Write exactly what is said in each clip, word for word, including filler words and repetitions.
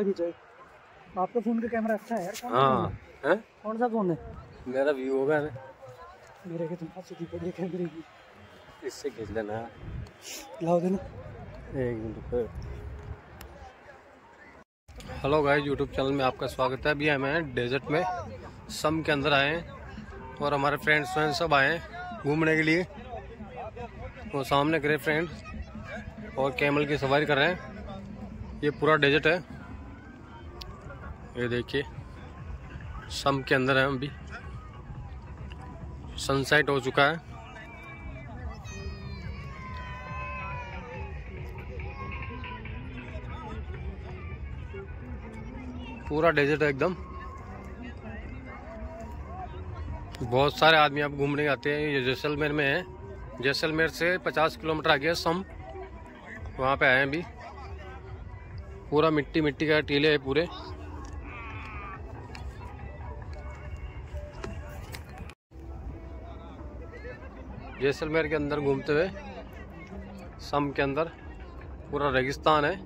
Photo खींचो। आपका phone का कैमरा अच्छा है यार। कौन हाँ है? कौन सा फोन है? मेरा व्यू होगा ना, मेरे के तुम सीधी पड़ी कैमरे की, इससे खींच लेना। लाओ देना एक minute. Hello guys, YouTube channel में आपका स्वागत है। अभी हम हैं डेजर्ट में, सम के अंदर आए हैं और हमारे फ्रेंड्स फ्रेंड्स सब आए हैं घूमने के लिए। वो सामने करे फ्रेंड्स और कैमल की सवारी कर रहे हैं। ये पूरा डेजर्ट है, ये देखिए सम के अंदर है। हम भी सनसेट हो चुका है। पूरा डेजर्ट है एकदम। बहुत सारे आदमी अब घूमने आते हैं। ये जैसलमेर में है, जैसलमेर से पचास किलोमीटर आगे है सम, वहाँ पे आए हैं अभी। पूरा मिट्टी मिट्टी का टीले है पूरे। जैसलमेर के अंदर घूमते हुए सम के अंदर पूरा रेगिस्तान है।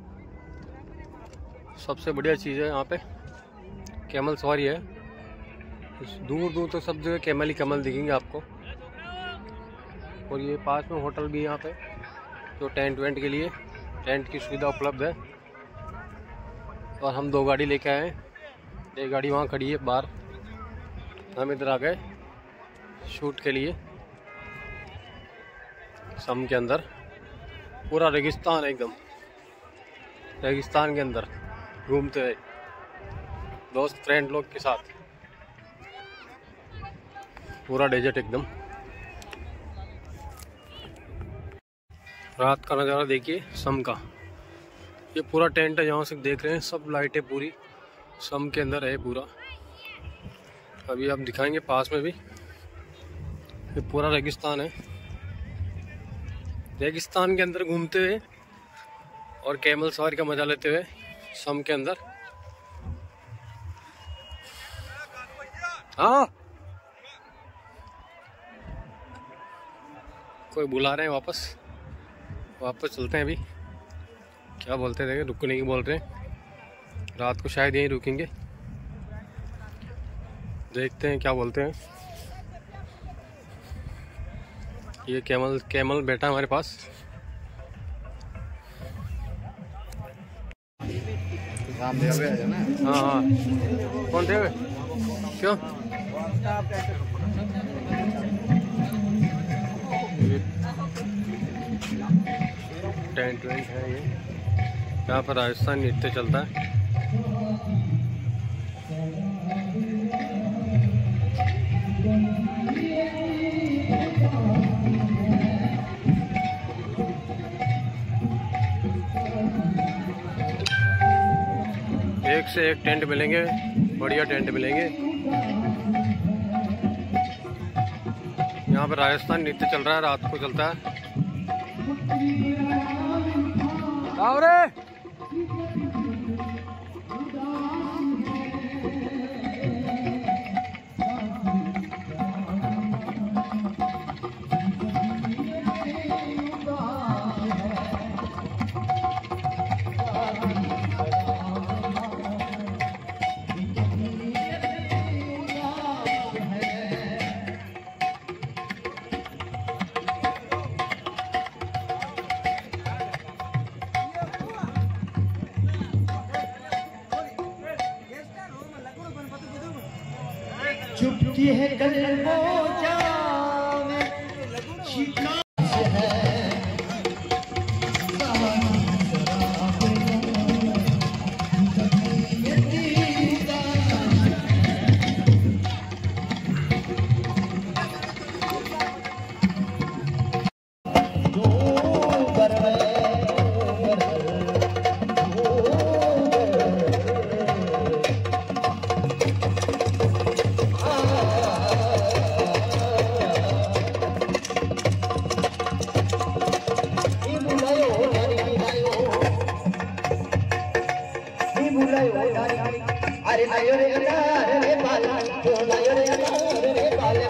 सबसे बढ़िया चीज़ है यहाँ पे कैमल सवारी है। दूर दूर तक तो सब जगह कैमल ही कैमल दिखेंगे आपको। और ये पास में होटल भी है यहाँ पे, जो टेंट वेंट के लिए टेंट की सुविधा उपलब्ध है। और हम दो गाड़ी लेके आए हैं, एक गाड़ी वहाँ खड़ी है बाहर। हम इधर आ गए शूट के लिए। सम के अंदर पूरा रेगिस्तान है एकदम, रेगिस्तान के अंदर घूमते हैं दोस्त फ्रेंड लोग के साथ। पूरा डेजर्ट एकदम। रात का नज़ारा देखिए सम का। ये पूरा टेंट है, जहाँ से देख रहे हैं सब लाइटें पूरी सम के अंदर है पूरा। अभी आप दिखाएंगे पास में भी। ये पूरा रेगिस्तान है, रेगिस्तान के अंदर घूमते हुए और कैमल सवारी का मजा लेते हुए सम के अंदर। हाँ, कोई बुला रहे हैं, वापस वापस चलते हैं। अभी क्या बोलते थे, रुकने की बोल रहे हैं। रात को शायद यहीं रुकेंगे, देखते हैं क्या बोलते हैं। ये कैमल कैमल बैठा हमारे पास। हाँ हाँ, कौन थे? क्यों? टेंट वेंट है ये, यहाँ पर राजस्थान नृत्य चलता है। एक से एक टेंट मिलेंगे, बढ़िया टेंट मिलेंगे। यहाँ पर राजस्थान नृत्य चल रहा है, रात को चलता है। आओ रे। चुपकी है कलमो जावे शिकायत है। अरे लायो रे अरे रे बाला, तो लायो रे अरे रे बाला।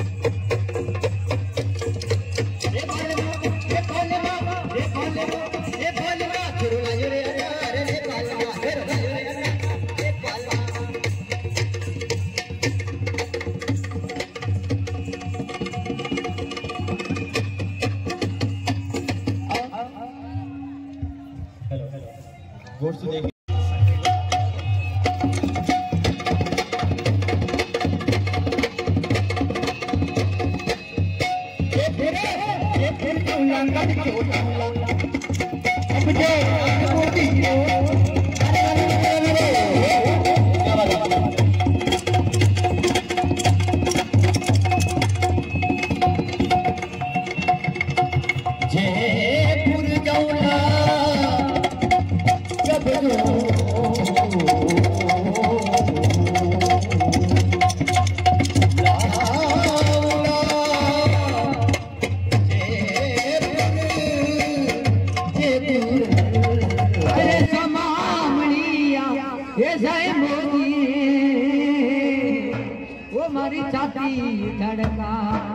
रे बाले रे बाले रे बाले गौर से देखिए। हमारी छाती धड़का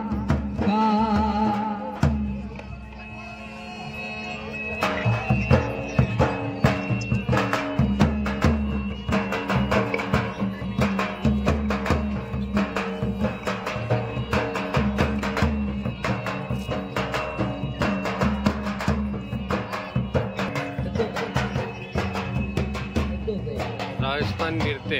राजस्थान नृत्य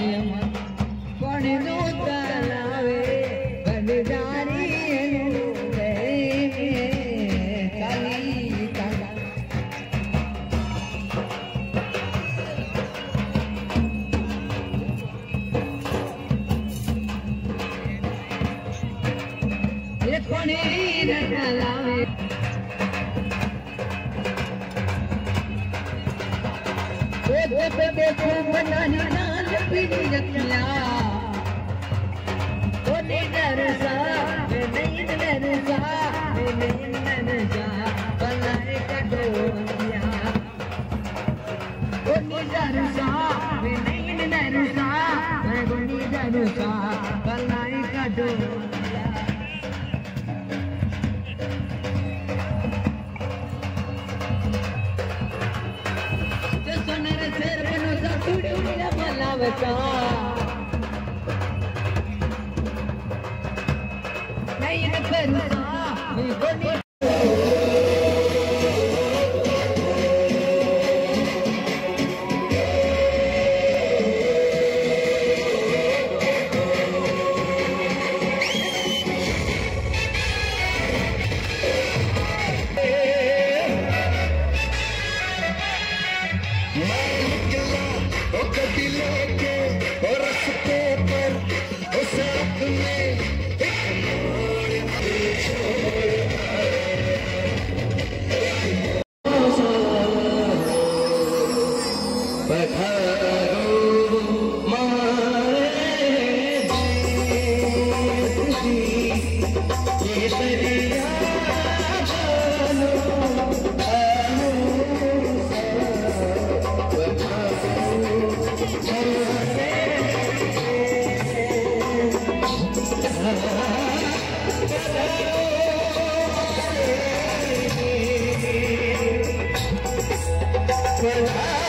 देखो बनानी नाल पीली रखिया ओ निडर सा नहीं डर सा नहीं डर सा बनाए कटो रखिया ओ निडर सा नहीं डर सा मैं निडर सा बनाए कटो नहीं करूँगा Well,